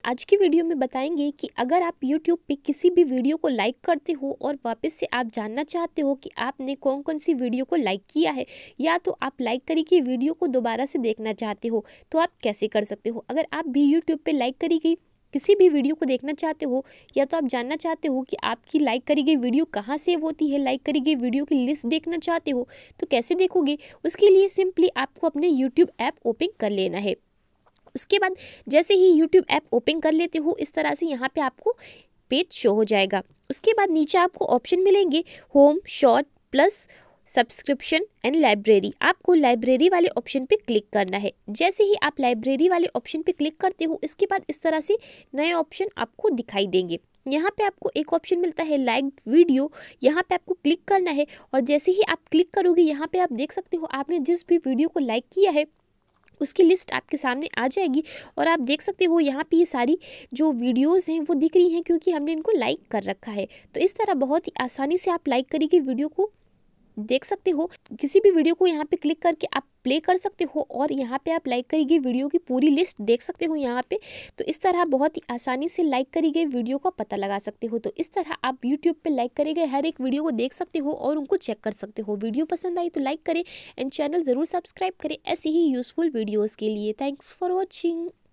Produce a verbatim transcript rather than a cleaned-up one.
आज की वीडियो में बताएंगे कि अगर आप YouTube पे किसी भी वीडियो को लाइक करते हो और वापस से आप जानना चाहते हो कि आपने कौन कौन सी वीडियो को लाइक किया है, या तो आप लाइक करी गई वीडियो को दोबारा से देखना चाहते हो, तो आप कैसे कर सकते हो। अगर आप भी YouTube पे लाइक करी गई किसी भी वीडियो को देखना चाहते हो, या तो आप जानना चाहते हो कि आपकी लाइक करी गई वीडियो कहाँ सेव होती है, लाइक करी गई वीडियो की लिस्ट देखना चाहते हो, तो कैसे देखोगे। उसके लिए सिंपली आपको अपने YouTube ऐप ओपन कर लेना है। उसके बाद जैसे ही YouTube ऐप ओपन कर लेते हो, इस तरह से यहाँ पे आपको पेज शो हो जाएगा। उसके बाद नीचे आपको ऑप्शन मिलेंगे home, short, plus, subscription and library. आपको लाइब्रेरी वाले ऑप्शन पे क्लिक करना है। जैसे ही आप लाइब्रेरी वाले ऑप्शन पे क्लिक करते हो, इसके बाद इस तरह से नए ऑप्शन आपको दिखाई देंगे। यहाँ पे आपको एक ऑप्शन मिलता है लाइक वीडियो, यहाँ पे आपको क्लिक करना है। और जैसे ही आप क्लिक करोगे, यहाँ पे आप देख सकते हो आपने जिस भी वीडियो को लाइक किया है उसकी लिस्ट आपके सामने आ जाएगी। और आप देख सकते हो यहाँ पे ये सारी जो वीडियोस हैं वो दिख रही हैं, क्योंकि हमने इनको लाइक कर रखा है। तो इस तरह बहुत ही आसानी से आप लाइक करी गई वीडियो को देख सकते हो। किसी भी वीडियो को यहाँ पे क्लिक करके आप प्ले कर सकते हो और यहाँ पे आप लाइक करी गई वीडियो की पूरी लिस्ट देख सकते हो यहाँ पे। तो इस तरह बहुत ही आसानी से लाइक करी गई वीडियो का पता लगा सकते हो। तो इस तरह आप यूट्यूब पे लाइक करे गए हर एक वीडियो को देख सकते हो और उनको चेक कर सकते हो। वीडियो पसंद आई तो लाइक करें एंड चैनल ज़रूर सब्सक्राइब करें ऐसी ही यूज़फुल वीडियोज़ के लिए। Thanks for watching.